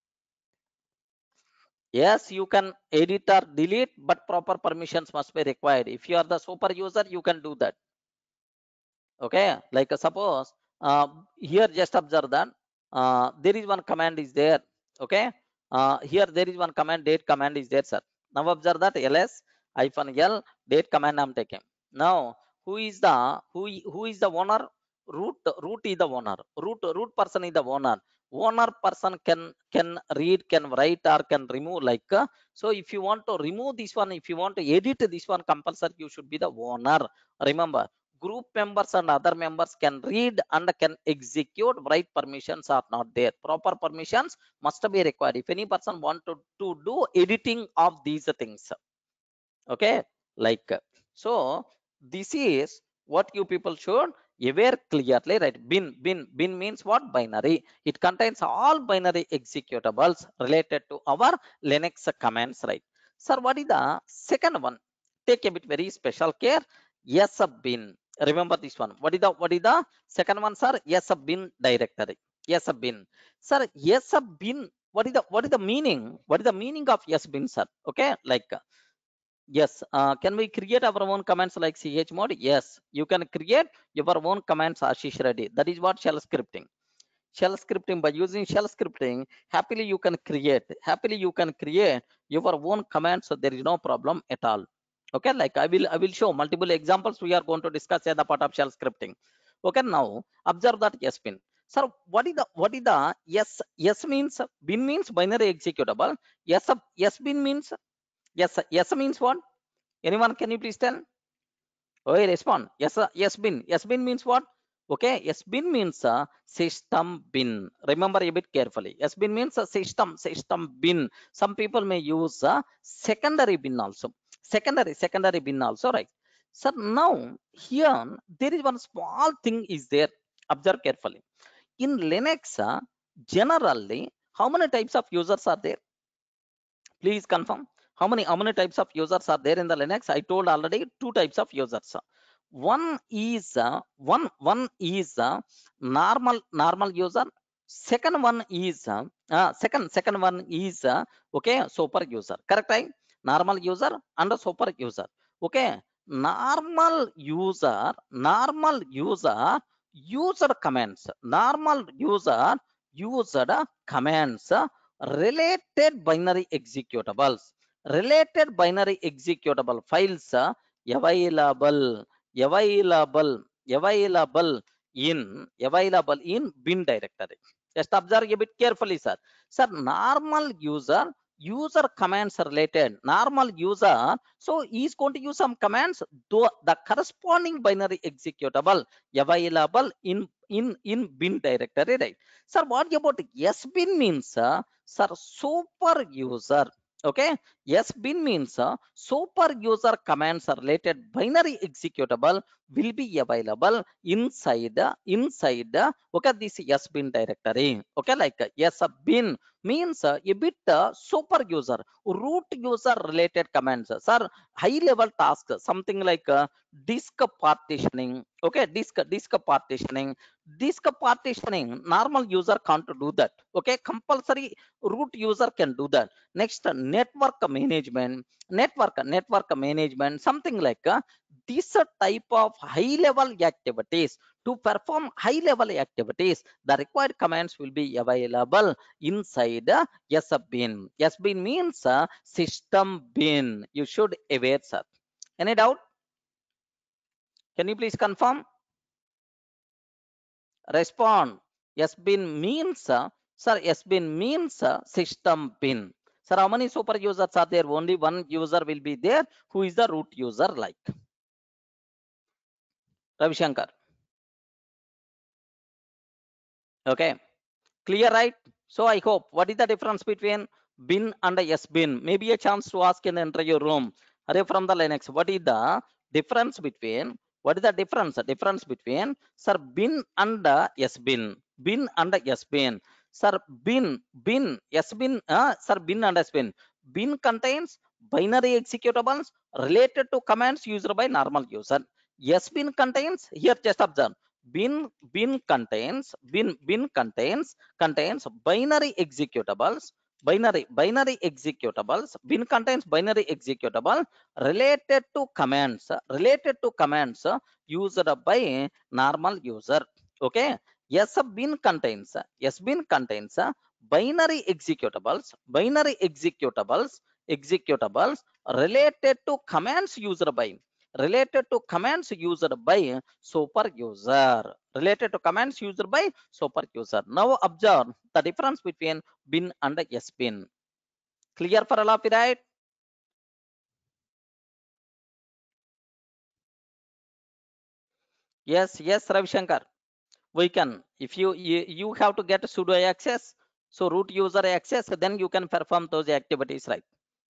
Yes, you can edit or delete, but proper permissions must be required. If you are the super user, you can do that. Okay, like uh, suppose uh, here just observe that uh, there is one command is there. Okay, uh, here there is one command, date command is there, sir. Now observe that ls hyphen l date command I'm taking. Now who is the who who is the owner? Root root is the owner. Root root person is the owner. Owner person can can read, can write, or can remove. Like uh, so, if you want to remove this one, if you want to edit this one, compulsory you should be the owner. Remember, group members and other members can read and can execute. Write permissions are not there. Proper permissions must be required if any person want to, to do editing of these things. Okay, like so this is what you people should aware clearly, right? Bin bin bin means what? Binary. It contains all binary executables related to our Linux commands, right? Sir, what is the second one? Take a bit very special care. Yes, bin. Remember this one. What is the what is the second one, sir? Yes, bin directory. Yes, bin. Sir, yes, bin. What is the what is the meaning? What is the meaning of yes bin, sir? Okay, like yes, uh, can we create our own commands like chmod? Yes, you can create your own commands, Ashish Reddy. That is what shell scripting. Shell scripting, by using shell scripting, happily you can create, happily you can create your own commands, so there is no problem at all. Okay, like I will, I will show multiple examples we are going to discuss as a part of shell scripting. Okay, now observe that yes bin. Sir, what is the, what is the yes, yes means, bin means binary executable. Yes, yes bin means, yes, yes means what? Anyone, can you please tell? Oh, respond. Yes, sir. Yes, bin. Yes, bin means what? Okay. Yes, bin means uh, system bin. Remember a bit carefully. Yes, bin means a system, system bin. Some people may use uh, secondary bin also. Secondary, secondary bin also, right? So now here there is one small thing is there. Observe carefully. In Linux, uh, generally, how many types of users are there? Please confirm. How many how many types of users are there in the Linux? I told already two types of users. One is uh, one one is uh, normal normal user. Second one is uh, uh, second second one is uh, okay, super user. Correct, right? Normal user and a super user. Okay, normal user normal user user commands. Normal user used commands related binary executables, related binary executable files uh, available available available in available in bin directory. Just observe a bit carefully, sir. Sir, normal user user commands are related. Normal user, so he is going to use some commands, though the corresponding binary executable available in in in bin directory, right? Sir, what about yes bin means? Uh, sir, super user. Okay, sbin means uh, super user commands related binary executable will be available inside uh, inside uh, okay this sbin directory. Okay, like uh, sbin means uh, a bit uh, super user root user related commands, sir, high level tasks, something like uh, disk partitioning. Okay, disk disk partitioning disk partitioning normal user can't do that. Okay, compulsory root user can do that. Next, network management, network network management, something like uh, this type of high level activities. To perform high level activities, the required commands will be available inside uh, sbin. Sbin means uh, system bin. You should aware, sir. Any doubt? Can you please confirm? Respond. Sbin means uh, sir, sbin means uh, system bin. Sir, how many super users are there? Only one user will be there, who is the root user, like Ravi Shankar. Okay, clear, right? So I hope, what is the difference between bin and sbin? Maybe a chance to ask in the interview room. Are from the Linux, what is the difference between, what is the difference difference between sir bin and sbin? Bin and sbin. Sir, bin bin sbin, uh, sir, bin and sbin. Bin contains binary executables related to commands used by normal user. Sbin contains, here just observe, bin bin contains bin bin contains contains binary executables, binary binary executables. Bin contains binary executable related to commands, related to commands uh, used by normal user. Okay, sbin contains sbin contains uh, binary executables, binary executables executables related to commands used by, related to commands used by super user, related to commands used by super user. Now observe the difference between bin and sbin. Clear for all of you, right? Yes, yes, Ravi Shankar. We can, if you, you you have to get sudo access, so root user access, then you can perform those activities, right?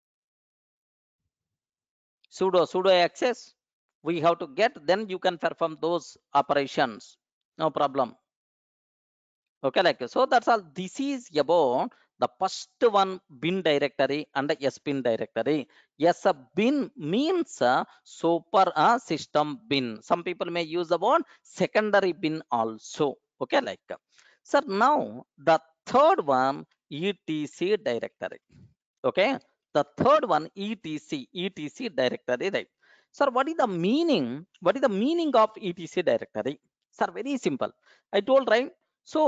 Sudo sudo access we have to get, then you can perform those operations, no problem. Okay, like so that's all. This is about the first one, bin directory and the sbin directory. Yes, a bin means a super uh, system bin. Some people may use the word secondary bin also. Okay, like sir, now the third one, etc directory. Okay, the third one, etc etc directory, right? Sir, what is the meaning, what is the meaning of etc directory? Sir, very simple, I told, right? So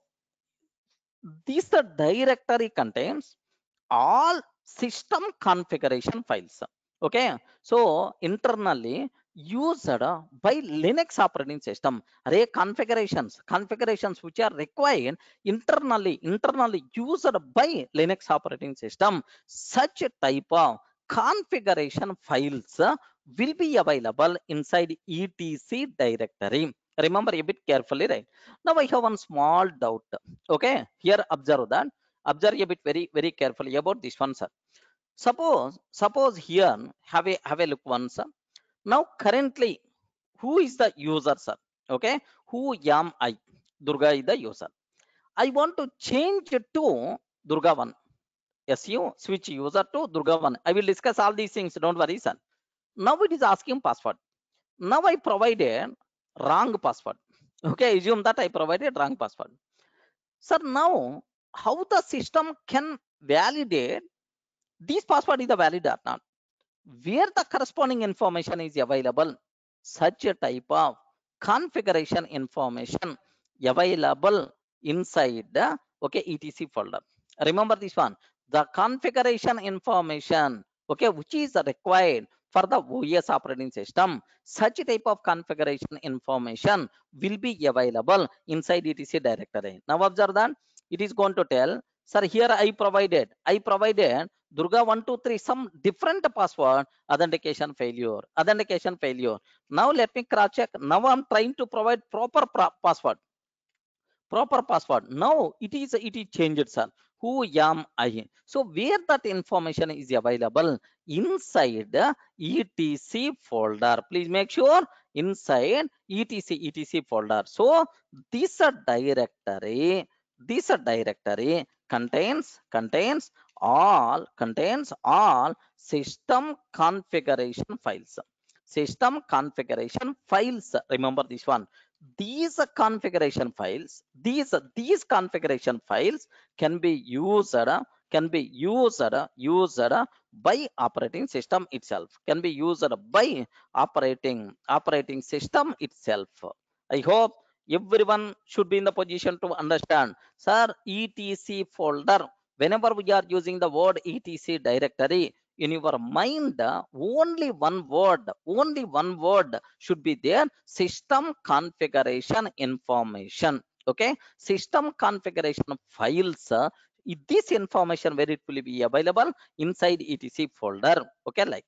this the directory contains all system configuration files. Okay, so internally used by Linux operating system, array configurations, configurations which are required internally, internally used by Linux operating system. Such a type of configuration files uh, will be available inside etc directory. Remember a bit carefully, right? Now I have one small doubt. Okay, here observe that, observe a bit very very carefully about this one, sir. Suppose suppose here, have a have a look once, sir. Now currently, who is the user, sir? Okay, who am I? Durga is the user. I want to change it to Durga one. Su switch user to Durga one. I will discuss all these things, don't worry, sir. Now it is asking password. Now I provided wrong password. Okay, assume that I provided wrong password. Sir, now how the system can validate this password is the valid or not? Where the corresponding information is available? Such a type of configuration information available inside the okay etc folder. Remember this one, the configuration information, okay, which is required for the O S operating system. Such a type of configuration information will be available inside etc directory. Now observe that it is going to tell, sir, here I provided I provided Durga one two three some different password, authentication failure, authentication failure. Now let me cross check. Now I'm trying to provide proper pro password, proper password. Now it is it is changed, sir. who am I? So where that information is available? Inside the etc folder. Please make sure inside etc etc folder. So this a directory, this a directory contains contains all contains all system configuration files. System configuration files. Remember this one. These configuration files, these these configuration files can be used can be used used by operating system itself. Can be used by operating operating system itself. I hope everyone should be in the position to understand. Sir, etc folder. Whenever we are using the word etc directory, in your mind only one word only one word should be there: system configuration information. Okay, system configuration files, uh, this information where it will be available inside etc folder. Okay, like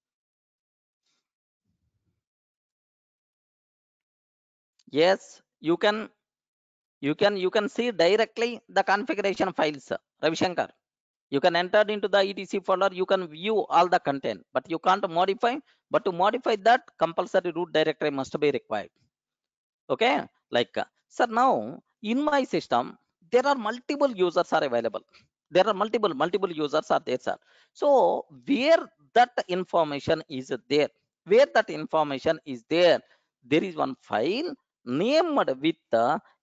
yes, you can you can you can see directly the configuration files, Ravi Shankar. You can enter into the etc folder, you can view all the content, but you can't modify. But to modify that, compulsory root directory must be required. Okay, like uh, sir, now in my system there are multiple users are available. There are multiple multiple users are there, sir. So where that information is there, where that information is there, there is one file named with the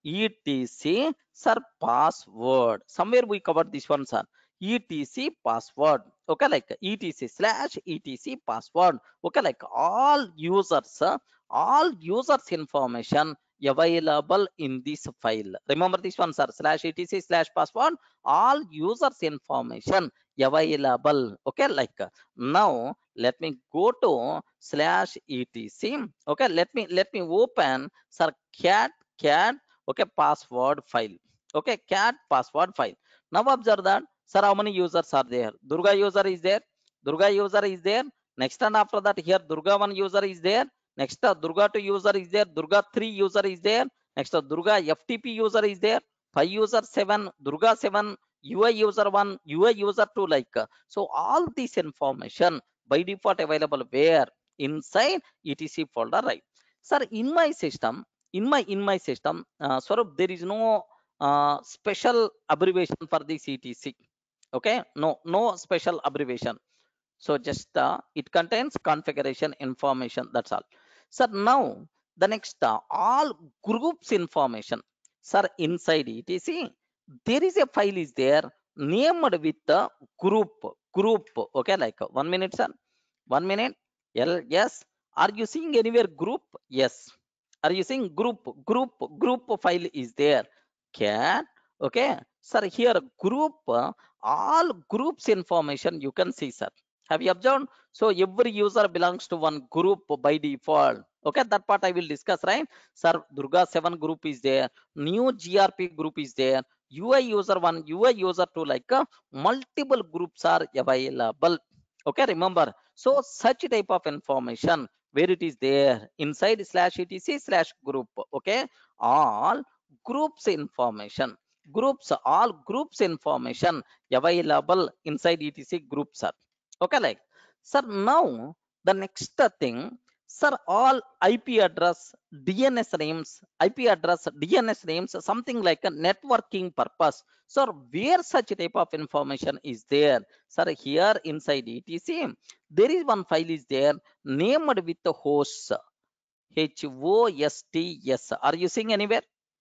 etc sir password. Somewhere we covered this one, sir. Etc password. Okay, like etc slash etc password. Okay, like all users, uh, all users information available in this file. Remember this one, sir. Slash etc slash password, all users information available. Okay, like uh, now let me go to slash etc. Okay, let me let me open, sir, cat cat okay password file. Okay, cat password file. Now observe that, sir, how many users are there? Durga user is there, Durga user is there. Next, and after that, here Durga one user is there. Next, uh, Durga two user is there. Durga three user is there. Next, uh, Durga F T P user is there. five user seven, Durga seven, U I user one, U I user two, like. uh, So all this information by default available where? Inside etc folder, right? Sir, in my system, in my in my system, uh, Swarup, there is no uh, special abbreviation for this etc. Okay, no no special abbreviation. So just uh, it contains configuration information. That's all. Sir, now the next uh, all groups information. Sir, inside E T C, there is a file is there named with the group group. Okay, like uh, one minute, sir. One minute. L yes. Are you seeing anywhere group? Yes. Are you seeing group group group file is there? Cat. Okay. Sir, here group, uh, all groups information you can see, sir. Have you observed? So every user belongs to one group by default. Okay, that part I will discuss, right? Sir, Durga seven group is there. New G R P group is there. U I user one, U I user two, like uh, multiple groups are available. Okay, remember. So such type of information where it is there inside slash etc slash group. Okay, all groups information, groups, all groups information available inside etc groups are. Okay, like, sir, now the next thing, sir, all I P address, D N S names, I P address, D N S names, something like a networking purpose. Sir, where such type of information is there? Sir, here inside E T C, there is one file is there named with the host, H O S T S. Are you seeing anywhere?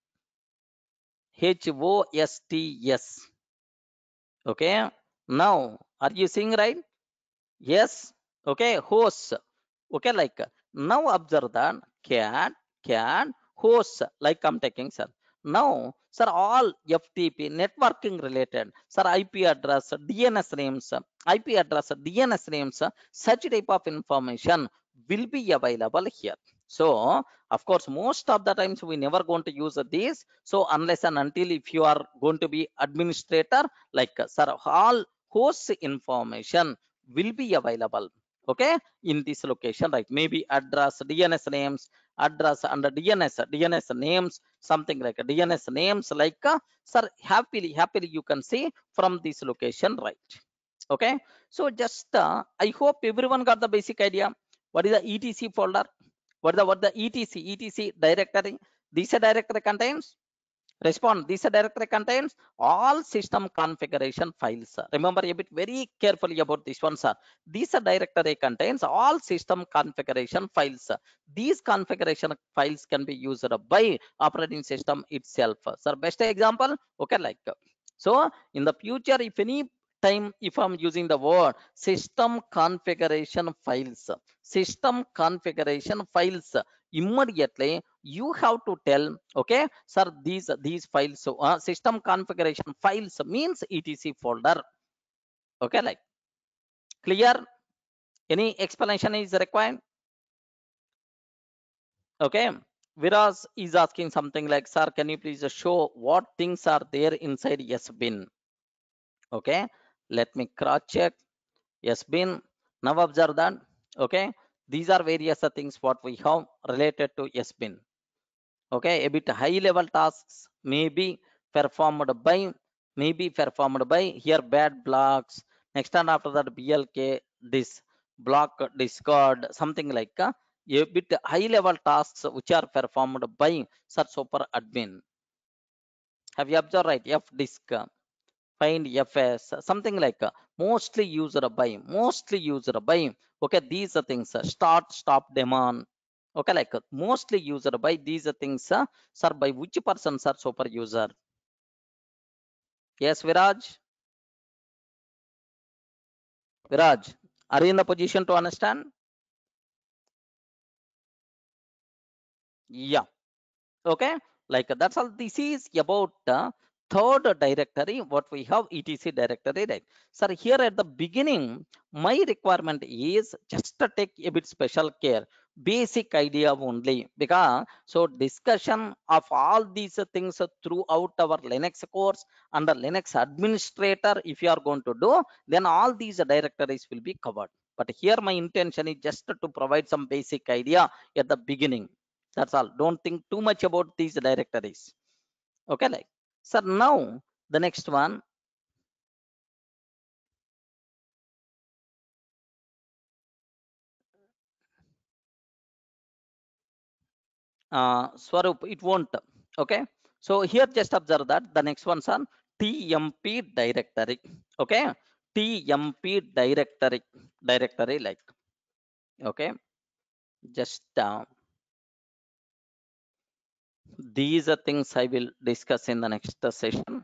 H O S T S. Okay. Now, are you seeing right? Yes. Okay. Host. Okay, like now observe that cat cat host, like I'm taking, sir. Now, sir, all F T P networking related, sir, I P address, D N S names, I P address, D N S names, such type of information will be available here. So of course, most of the times we never going to use this. So unless and until if you are going to be administrator, like sir, all host information will be available. Okay, in this location, right? Maybe address, D N S names, address under D N S, D N S names, something like a D N S names like, uh, sir, happily, happily you can see from this location, right? Okay, so just, uh, I hope everyone got the basic idea. What is the E T C folder? What the what the E T C E T C directory? This directory contains, respond, this directory contains all system configuration files. Remember a bit very carefully about this one, sir. This directory contains all system configuration files. These configuration files can be used by operating system itself. Sir, best example, okay, like, so in the future, if any time if I'm using the word system configuration files, system configuration files, immediately you have to tell, okay, sir, these these files, so uh, system configuration files means etc folder. Okay, like, clear? Any explanation is required? Okay, Viras is asking something like, sir, can you please show what things are there inside SBin? Okay, let me cross check. SBin, now observe that. Okay, these are various things what we have related to SBin. Okay, a bit high level tasks may be performed by, may be performed by here bad blocks. Next and after that B L K, this block discard, something like, uh, a bit high level tasks which are performed by such super admin. Have you observed, right? F disk, uh, find F S, something like, uh, mostly used by, mostly used by. Okay, these are things, uh, start, stop, demand. Okay, like, uh, mostly used by these are things, uh, sir, by which persons are super user? Yes, Viraj? Viraj, are you in the position to understand? Yeah. Okay, like, that's all. This is about the third directory what we have, etc directory, right? Sir, here at the beginning my requirement is just to take a bit special care, basic idea only, because so discussion of all these things throughout our Linux course under Linux administrator, if you are going to do, then all these directories will be covered. But here my intention is just to provide some basic idea at the beginning. That's all. Don't think too much about these directories. Okay, like, sir, now the next one, uh Swarup, it won't. Okay, so here just observe that the next one, son, tmp directory. Okay, tmp directory, directory, like, okay, just, uh, these are things I will discuss in the next uh, session.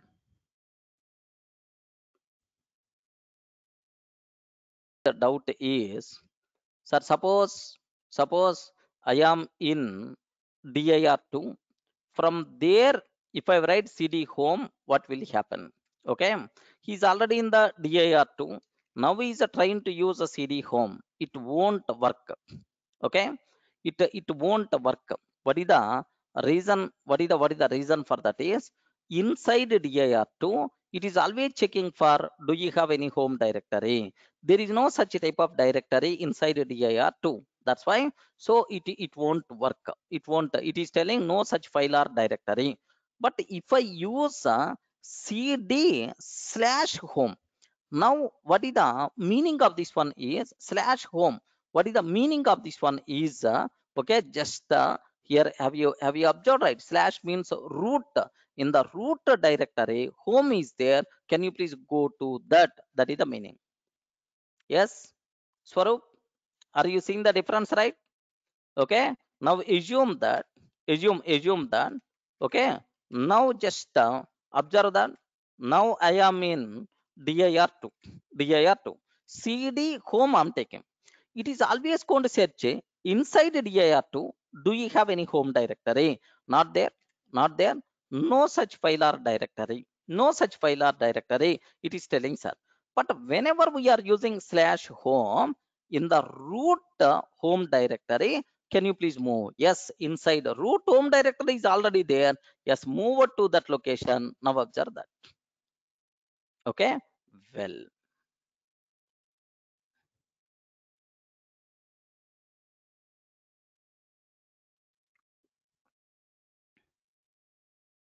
The doubt is, sir, suppose, suppose I am in dir two. From there, if I write cd home, what will happen? Okay, he's already in the dir two. Now he's uh, trying to use a cd home, it won't work. Okay, it it won't work. What is the reason? What is the what is the reason for that is, inside dir two it is always checking for, do you have any home directory? There is no such type of directory inside dir two. That's why, so it it won't work, it won't, it is telling no such file or directory. But if I use uh, cd slash home, now what is the meaning of this one is slash home? What is the meaning of this one is, uh, okay, just, uh, here, have you have you observed, right? Slash means root. In the root directory home is there, can you please go to that? That is the meaning. Yes, Swarup, are you seeing the difference, right? Okay, now assume that, assume assume that, okay, now just, uh, observe that, now I am in dir two, dir two, cd home I'm taking. It is always going to search, eh, inside dir two, do you have any home directory? Not there, not there. No such file or directory, no such file or directory, it is telling, sir. But whenever we are using slash home in the root uh, home directory, can you please move? Yes, inside the root home directory is already there. Yes, move it to that location. Now observe that. Okay, well,